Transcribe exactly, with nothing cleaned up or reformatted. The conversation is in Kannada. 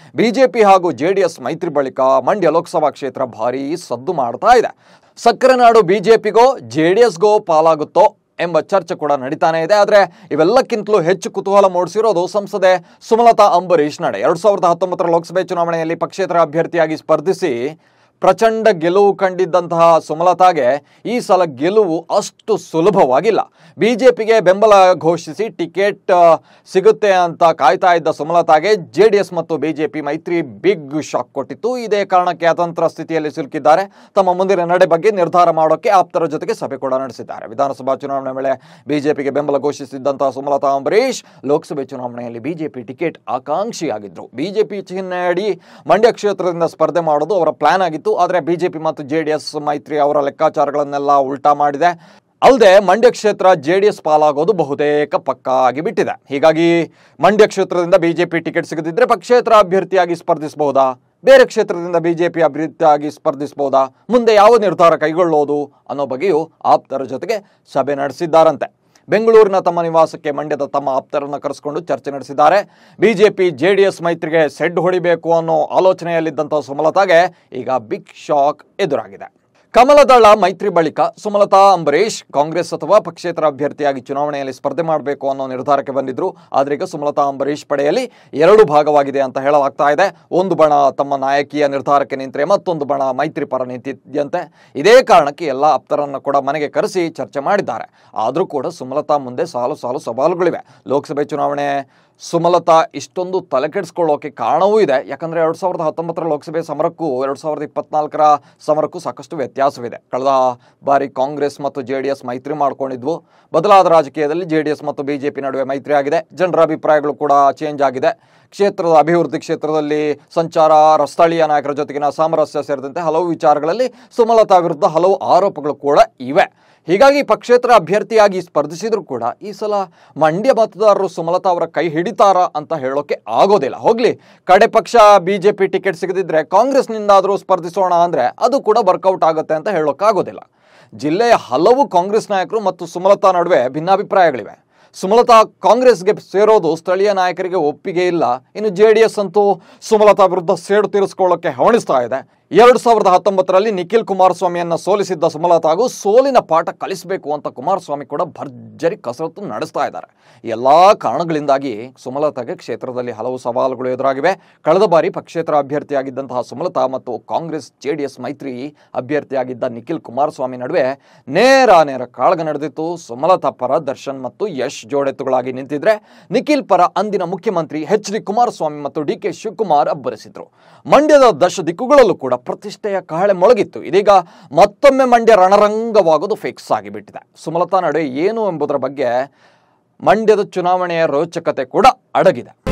ಬಿಜೆಪಿ ಹಾಗೂ ಜೆಡಿಎಸ್ ಮೈತ್ರಿ ಬಳಿಕ ಮಂಡ್ಯ ಲೋಕಸಭಾ ಕ್ಷೇತ್ರ ಭಾರೀ ಸದ್ದು ಮಾಡ್ತಾ ಇದೆ. ಸಕ್ಕರೆ ನಾಡು ಬಿಜೆಪಿಗೋ ಜೆಡಿಎಸ್ಗೋ ಪಾಲಾಗುತ್ತೋ ಎಂಬ ಚರ್ಚೆ ಕೂಡ ನಡೀತಾನೆ ಇದೆ. ಆದರೆ ಇವೆಲ್ಲಕ್ಕಿಂತಲೂ ಹೆಚ್ಚು ಕುತೂಹಲ ಮೂಡಿಸಿರೋದು ಸಂಸದೆ ಸುಮಲತಾ ಅಂಬರೀಶ್ ನಡೆ. ಎರಡು ಸಾವಿರದ ಹತ್ತೊಂಬತ್ತರ ಲೋಕಸಭೆ ಚುನಾವಣೆಯಲ್ಲಿ ಪಕ್ಷೇತರ ಅಭ್ಯರ್ಥಿಯಾಗಿ ಸ್ಪರ್ಧಿಸಿ ಪ್ರಚಂಡ ಗೆಲುವು ಕಂಡಿದ್ದಂತಹ ಸುಮಲತಾಗೆ ಈ ಸಲ ಗೆಲುವು ಅಷ್ಟು ಸುಲಭವಾಗಿಲ್ಲ. ಬಿಜೆಪಿಗೆ ಬೆಂಬಲ ಘೋಷಿಸಿ ಟಿಕೆಟ್ ಸಿಗುತ್ತೆ ಅಂತ ಕಾಯ್ತಾ ಇದ್ದ ಸುಮಲತಾಗೆ ಜೆಡಿಎಸ್ ಮತ್ತು ಬಿಜೆಪಿ ಮೈತ್ರಿ ಬಿಗ್ ಶಾಕ್ ಕೊಟ್ಟಿತ್ತು. ಇದೇ ಕಾರಣಕ್ಕೆ ಅತಂತ್ರ ಸ್ಥಿತಿಯಲ್ಲಿ ಸಿಲುಕಿದ್ದಾರೆ. ತಮ್ಮ ಮುಂದಿನ ನಡೆ ಬಗ್ಗೆ ನಿರ್ಧಾರ ಮಾಡೋಕೆ ಆಪ್ತರ ಜೊತೆಗೆ ಸಭೆ ಕೂಡ ನಡೆಸಿದ್ದಾರೆ. ವಿಧಾನಸಭಾ ಚುನಾವಣೆ ವೇಳೆ ಬಿಜೆಪಿಗೆ ಬೆಂಬಲ ಘೋಷಿಸಿದ್ದಂತಹ ಸುಮಲತಾ ಅಂಬರೀಶ್ ಲೋಕಸಭೆ ಚುನಾವಣೆಯಲ್ಲಿ ಬಿಜೆಪಿ ಟಿಕೆಟ್ ಆಕಾಂಕ್ಷಿಯಾಗಿದ್ರು. ಬಿಜೆಪಿ ಚಿಹ್ನೆಯಡಿ ಮಂಡ್ಯ ಕ್ಷೇತ್ರದಿಂದ ಸ್ಪರ್ಧೆ ಮಾಡೋದು ಅವರ ಪ್ಲಾನ್ ಆಗಿತ್ತು. ಆದರೆ ಬಿಜೆಪಿ ಮತ್ತು ಜೆಡಿಎಸ್ ಮೈತ್ರಿ ಅವರ ಲೆಕ್ಕಾಚಾರಗಳನ್ನೆಲ್ಲ ಉಲ್ಟಾ ಮಾಡಿದೆ. ಅಲ್ಲದೆ ಮಂಡ್ಯ ಕ್ಷೇತ್ರ ಜೆಡಿಎಸ್ ಪಾಲಾಗೋದು ಬಹುತೇಕ ಪಕ್ಕಾ ಆಗಿಬಿಟ್ಟಿದೆ. ಹೀಗಾಗಿ ಮಂಡ್ಯ ಕ್ಷೇತ್ರದಿಂದ ಬಿಜೆಪಿ ಟಿಕೆಟ್ ಸಿಗದಿದ್ರೆ ಪಕ್ಷೇತರ ಅಭ್ಯರ್ಥಿಯಾಗಿ ಸ್ಪರ್ಧಿಸಬಹುದಾ, ಬೇರೆ ಕ್ಷೇತ್ರದಿಂದ ಬಿಜೆಪಿ ಅಭ್ಯರ್ಥಿಯಾಗಿ ಸ್ಪರ್ಧಿಸಬಹುದಾ, ಮುಂದೆ ಯಾವ ನಿರ್ಧಾರ ಕೈಗೊಳ್ಳೋದು ಅನ್ನೋ ಬಗ್ಗೆಯೂ ಆಪ್ತರ ಜೊತೆಗೆ ಸಭೆ ನಡೆಸಿದ್ದಾರಂತೆ. ಬೆಂಗಳೂರಿನ ತಮ್ಮ ನಿವಾಸಕ್ಕೆ ಮಂಡ್ಯದ ತಮ್ಮ ಆಪ್ತರನ್ನು ಕರೆಸಿಕೊಂಡು ಚರ್ಚೆ ನಡೆಸಿದ್ದಾರೆ. ಬಿಜೆಪಿ ಜೆಡಿಎಸ್ ಮೈತ್ರಿಗೆ ಸೆಡ್ ಹೊಡಿಬೇಕು ಅನ್ನೋ ಆಲೋಚನೆಯಲ್ಲಿದ್ದಂಥ ಸುಮಲತಾಗೆ ಈಗ ಬಿಗ್ ಶಾಕ್ ಎದುರಾಗಿದೆ. ಕಮಲದಳ ಮೈತ್ರಿ ಬಳಿಕ ಸುಮಲತಾ ಅಂಬರೀಶ್ ಕಾಂಗ್ರೆಸ್ ಅಥವಾ ಪಕ್ಷೇತರ ಅಭ್ಯರ್ಥಿಯಾಗಿ ಚುನಾವಣೆಯಲ್ಲಿ ಸ್ಪರ್ಧೆ ಮಾಡಬೇಕು ಅನ್ನೋ ನಿರ್ಧಾರಕ್ಕೆ ಬಂದಿದ್ರು. ಆದರೆ ಈಗ ಸುಮಲತಾ ಅಂಬರೀಶ್ ಪಡೆಯಲ್ಲಿ ಎರಡು ಭಾಗವಾಗಿದೆ ಅಂತ ಹೇಳಲಾಗ್ತಾ ಇದೆ. ಒಂದು ಬಣ ತಮ್ಮ ನಾಯಕಿಯ ನಿರ್ಧಾರಕ್ಕೆ ನಿಂತರೆ ಮತ್ತೊಂದು ಬಣ ಮೈತ್ರಿ ಪರ ನಿಂತಿದ್ದಂತೆ. ಇದೇ ಕಾರಣಕ್ಕೆ ಎಲ್ಲ ಆಪ್ತರನ್ನು ಕೂಡ ಮನೆಗೆ ಕರೆಸಿ ಚರ್ಚೆ ಮಾಡಿದ್ದಾರೆ. ಆದರೂ ಕೂಡ ಸುಮಲತಾ ಮುಂದೆ ಸಾಲು ಸಾಲು ಸವಾಲುಗಳಿವೆ. ಲೋಕಸಭೆ ಚುನಾವಣೆ ಸುಮಲತಾ ಇಷ್ಟೊಂದು ತಲೆ ಕೆಡಿಸ್ಕೊಳ್ಳೋಕೆ ಕಾರಣವೂ ಇದೆ. ಯಾಕಂದರೆ ಎರಡು ಸಾವಿರದ ಹತ್ತೊಂಬತ್ತರ ಲೋಕಸಭೆ ಸಮರಕ್ಕೂ ಎರಡು ಸಾವಿರದ ಇಪ್ಪತ್ನಾಲ್ಕರ ಸಮರಕ್ಕೂ ಸಾಕಷ್ಟು ವ್ಯತ್ಯಾಸವಿದೆ. ಕಳೆದ ಬಾರಿ ಕಾಂಗ್ರೆಸ್ ಮತ್ತು ಜೆ ಡಿ ಎಸ್ ಮೈತ್ರಿ ಮಾಡ್ಕೊಂಡಿದ್ವು. ಬದಲಾದ ರಾಜಕೀಯದಲ್ಲಿ ಜೆ ಡಿ ಎಸ್ ಮತ್ತು ಬಿಜೆಪಿ ನಡುವೆ ಮೈತ್ರಿ ಆಗಿದೆ. ಜನರ ಅಭಿಪ್ರಾಯಗಳು ಕೂಡ ಚೇಂಜ್ ಆಗಿದೆ. ಕ್ಷೇತ್ರದ ಅಭಿವೃದ್ಧಿ ಕ್ಷೇತ್ರದಲ್ಲಿ ಸಂಚಾರ, ಸ್ಥಳೀಯ ನಾಯಕರ ಜೊತೆಗಿನ ಸಾಮರಸ್ಯ ಸೇರಿದಂತೆ ಹಲವು ವಿಚಾರಗಳಲ್ಲಿ ಸುಮಲತಾ ವಿರುದ್ಧ ಹಲವು ಆರೋಪಗಳು ಕೂಡ ಇವೆ. ಹೀಗಾಗಿ ಪಕ್ಷೇತರ ಅಭ್ಯರ್ಥಿಯಾಗಿ ಸ್ಪರ್ಧಿಸಿದ್ರು ಕೂಡ ಈ ಸಲ ಮಂಡ್ಯ ಮತದಾರರು ಸುಮಲತಾ ಅವರ ಕೈ ಹಿಡಿತಾರ ಅಂತ ಹೇಳೋಕೆ ಆಗೋದಿಲ್ಲ. ಹೋಗ್ಲಿ, ಕಡೆ ಪಕ್ಷ ಬಿಜೆಪಿ ಟಿಕೆಟ್ ಸಿಗದಿದ್ರೆ ಕಾಂಗ್ರೆಸ್ನಿಂದಾದರೂ ಸ್ಪರ್ಧಿಸೋಣ ಅಂದರೆ ಅದು ಕೂಡ ವರ್ಕೌಟ್ ಆಗುತ್ತೆ ಅಂತ ಹೇಳೋಕ್ಕಾಗೋದಿಲ್ಲ. ಜಿಲ್ಲೆಯ ಹಲವು ಕಾಂಗ್ರೆಸ್ ನಾಯಕರು ಮತ್ತು ಸುಮಲತಾ ನಡುವೆ ಭಿನ್ನಾಭಿಪ್ರಾಯಗಳಿವೆ. ಸುಮಲತಾ ಕಾಂಗ್ರೆಸ್ಗೆ ಸೇರೋದು ಸ್ಥಳೀಯ ನಾಯಕರಿಗೆ ಒಪ್ಪಿಗೆ ಇಲ್ಲ. ಇನ್ನು ಜೆ ಡಿ ಎಸ್ ಅಂತೂ ಸುಮಲತಾ ವಿರುದ್ಧ ಸೇಡು ತೀರಿಸಿಕೊಳ್ಳೋಕೆ ಹವಣಿಸ್ತಾ ಇದೆ. ಎರಡು ಸಾವಿರದ ಹತ್ತೊಂಬತ್ತರಲ್ಲಿ ನಿಖಿಲ್ ಕುಮಾರಸ್ವಾಮಿಯನ್ನ ಸೋಲಿಸಿದ್ದ ಸುಮಲತಾಗೂ ಸೋಲಿನ ಪಾಠ ಕಲಿಸಬೇಕು ಅಂತ ಕುಮಾರಸ್ವಾಮಿ ಕೂಡ ಭರ್ಜರಿ ಕಸರತ್ತು ನಡೆಸ್ತಾ ಇದ್ದಾರೆ. ಎಲ್ಲ ಕಾರಣಗಳಿಂದಾಗಿ ಸುಮಲತಾಗೆ ಕ್ಷೇತ್ರದಲ್ಲಿ ಹಲವು ಸವಾಲುಗಳು ಎದುರಾಗಿವೆ. ಕಳೆದ ಬಾರಿ ಪಕ್ಷೇತರ ಅಭ್ಯರ್ಥಿಯಾಗಿದ್ದಂತಹ ಸುಮಲತಾ ಮತ್ತು ಕಾಂಗ್ರೆಸ್ ಜೆ ಡಿ ಎಸ್ ಮೈತ್ರಿ ಅಭ್ಯರ್ಥಿಯಾಗಿದ್ದ ನಿಖಿಲ್ ಕುಮಾರಸ್ವಾಮಿ ನಡುವೆ ನೇರ ನೇರ ಕಾಳಗ ನಡೆದಿತ್ತು. ಸುಮಲತಾ ಪರ ದರ್ಶನ್ ಮತ್ತು ಯಶ್ ಜೋಡೆತ್ತುಗಳಾಗಿ ನಿಂತಿದ್ರೆ, ನಿಖಿಲ್ ಪರ ಅಂದಿನ ಮುಖ್ಯಮಂತ್ರಿ ಎಚ್ ಡಿ ಕುಮಾರಸ್ವಾಮಿ ಮತ್ತು ಡಿ ಕೆ ಶಿವಕುಮಾರ್ ಅಬ್ಬರಿಸಿದ್ರು. ಮಂಡ್ಯದ ದಶ ದಿಕ್ಕುಗಳಲ್ಲೂ ಕೂಡ ಪ್ರತಿಷ್ಠೆಯ ಕಹಳೆ ಮೊಳಗಿತ್ತು. ಇದೀಗ ಮತ್ತೊಮ್ಮೆ ಮಂಡ್ಯ ರಣರಂಗವಾಗೋದು ಫಿಕ್ಸ್ ಆಗಿಬಿಟ್ಟಿದೆ. ಸುಮಲತಾ ನಡೆ ಏನು ಎಂಬುದರ ಬಗ್ಗೆ ಮಂಡ್ಯದ ಚುನಾವಣೆಯ ರೋಚಕತೆ ಕೂಡ ಅಡಗಿದೆ.